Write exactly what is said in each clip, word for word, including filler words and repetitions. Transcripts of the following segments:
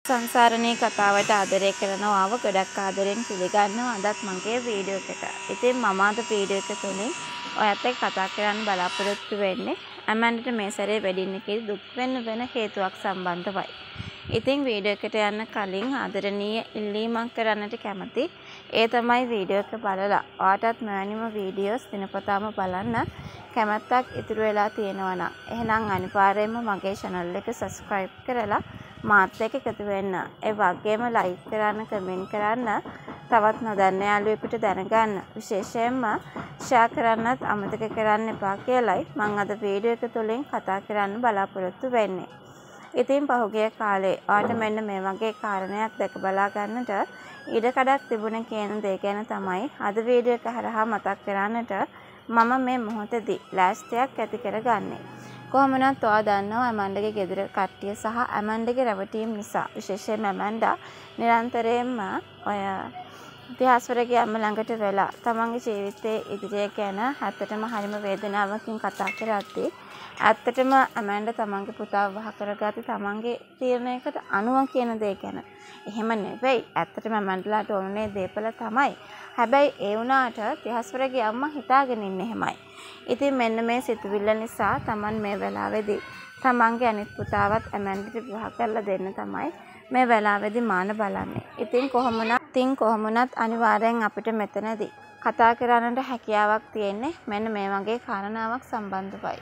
සංසාරණී කතාවට ආදරය කරනවාව ගොඩක් ආදරෙන් පිළිගන්නවා. අදත් මගේ වීඩියෝ එකට. ඉතින් මම අද වීඩියෝ එක තුලින් ඔයත් එක්ක කතා කරන්න බලාපොරොත්තු වෙන්නේ ඇමන්ඩට මේ සැරේ වෙඩින් එකේ දුක් වෙන්න වෙන හේතුවක් සම්බන්ධවයි. ඉතින් වීඩියෝ එකට යන්න කලින් ආදරණීය ඉල්ලීමක් කරන්නට කැමති. ඒ තමයි වීඩියෝ එක බලලා ඔයාටත් මෙවැනිම වීඩියෝස් දිනපතාම බලන්න කැමැත්තක් ඉතුරු වෙලා තියෙනවා නම් එහෙනම් අනිවාර්යයෙන්ම මගේ channel එක subscribe කරලා මාත් එක්ක එකතු වෙන්න. ඒ වගේම like කරන්න, comment කරන්න, තවත් නොදන්න යාළුවෙකුට දැනගන්න. විශේෂයෙන්ම share කරන්නත් අමතක කරන්න එපා කියලායි මම අද වීඩියෝ එක තුලින් කතා කරන්න බලාපොරොත්තු වෙන්නේ. ඉතින් පහුගිය කාලේ ඔයාට මෙන්න මේ වගේ කාරණයක් දැක බලා ගන්නට ඉඩකඩක් තිබුණ කියන දේ ගැන තමයි අද වීඩියෝ එක හරහා මතක් කරන්නට මම මේ මොහොතේදී ලෑස්තියක් ඇති කරගන්නේ. කොහොම වුණත් ඔයා දන්නවා ඇමන්ඩගේ ගෙදර කට්ටිය සහ ඇමන්ඩගේ රැවටීම් නිසා විශේෂයෙන්ම ඇමන්ඩා නිරන්තරයෙන්ම ඔය ඉතිහාසවලගේ අම්ම ළඟට වෙලා තමන්ගේ ජීවිතයේ ඉදිරිය ගැන ඇත්තටම හරිම වේදනාවකින් කතා කරද්දී ඇත්තටම ඇමන්ඩා තමන්ගේ පුතාව වහ කරගත්තේ තමන්ගේ තීරණයකට අනුව කියන දේ ගැන. එහෙම නෙවෙයි. ඇත්තටම ඇමන්ඩලාට ඕනේ දේපල තමයි. හැබැයි ඒ වුණාට ඉතිහාසවලගේ අම්මා හිතාගෙන ඉන්නේ එහෙමයි. ඉතින් මෙන්න මේ සිතුවිල්ල නිසා තමන් මේ වෙලාවේදී තමන්ගේ අනිත් පුතාවත් ඇමන්ඩට විවාහ කරලා දෙන්න තමයි මේ වෙලාවේදී මාන බලන්නේ. ඉතින් කොහොමුණත් ඉතින් කොහොමුණත් අනිවාර්යෙන් අපිට මෙතනදී කතා කරන්නට හැකියාවක් තියෙන්නේ මෙන්න මේ වගේ කාරණාවක් සම්බන්ධවයි.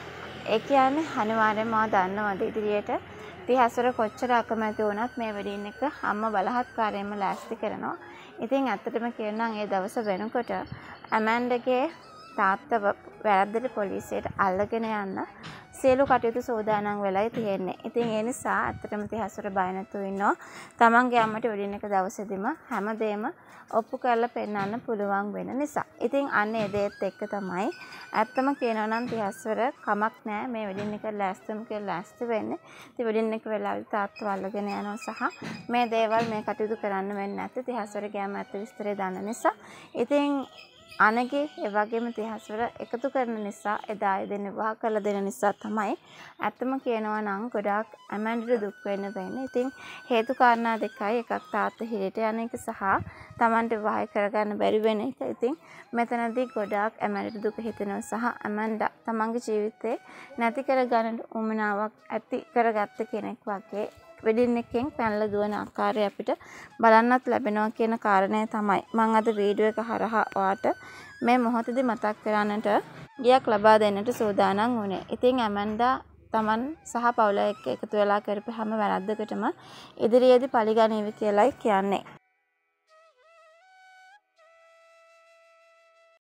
ඒ කියන්නේ අනිවාර්යෙන්ම මා දන්නවද ඉදිරියට ඉතිහාසවල කොච්චර අකමැති වුණත් මේ වෙඩින් එක අම්මා බලහත්කාරයෙන්ම ලෑස්ති කරනවා. ඉතින් ඇත්තටම කියනනම් ඒ දවස වෙනකොට ඇමන්ඩගේ තාත්තව වැරද්දට පොලිසියට අල්ලගෙන යන්න සියලු කටයුතු සූදානම් වෙලයි තියෙන්නේ. ඉතින් ඒ නිසා ඇත්තටම ඉතිහාසවල බය නැතුව ඉන්නවා. තමන්ගේ අම්මට වෙඩින් එක දවසේදීම හැමදේම ඔප්පු කරලා පෙන්නන්න පුළුවන් වෙන නිසා. ඉතින් අන්න ඒ දේත් එක්ක තමයි ඇත්තම කියනවා නම් ඉතිහාසවල කමක් නැහැ මේ වෙඩින් එක ලෑස්තිම කියලා ලෑස්ති වෙන්නේ. ඉතින් වෙඩින් එක වෙලාවදී තාත්තව අල්ලගෙන යනවා සහ මේ දේවල් මේ කටයුතු කරන්න වෙන්නේ නැත්te ඉතිහාසවල ගියාම ඇත්ත විස්තරය දන්න නිසා. ඉතින් අනගේ ඒ වගේම ඉතිහාසවල එකතු කරන නිසා එදා ඒ දෙන්න විවාහ කරලා දෙන නිසා තමයි ඇත්තම කියනවා නම් ගොඩාක් ඇමන්ඩට දුක් වෙන්න වෙන්නේ. ඉතින් හේතු කාරණා දෙකයි. එකක් තාත්තා හිරේට යන එක සහ Tamanට විවාහ කරගන්න බැරි වෙන එක. ඉතින් මෙතනදී ගොඩාක් ඇමන්ඩට දුක හිතෙනවා සහ ඇමන්ඩා තමන්ගේ ජීවිතේ නැති කරගන්න උමනාවක් ඇති කරගත්ත කෙනෙක් වගේ වෙඩින් එකෙන් පැනලා දුවන ආකාරය අපිට බලන්නත් ලැබෙනවා කියන කාරණය තමයි මම අද වීඩියෝ එක හරහා ඔයාට මේ මොහොතේදී මතක් කරන්නට ගියක් ලබා දෙන්නට සූදානම් වුණේ. ඉතින් ඇමන්ඩා තමන් සහ පවුල එක්ක එකතු වෙලා කරපු හැම වැරද්දකටම ඉදිරියේදී පරිගණීවි කියලායි කියන්නේ.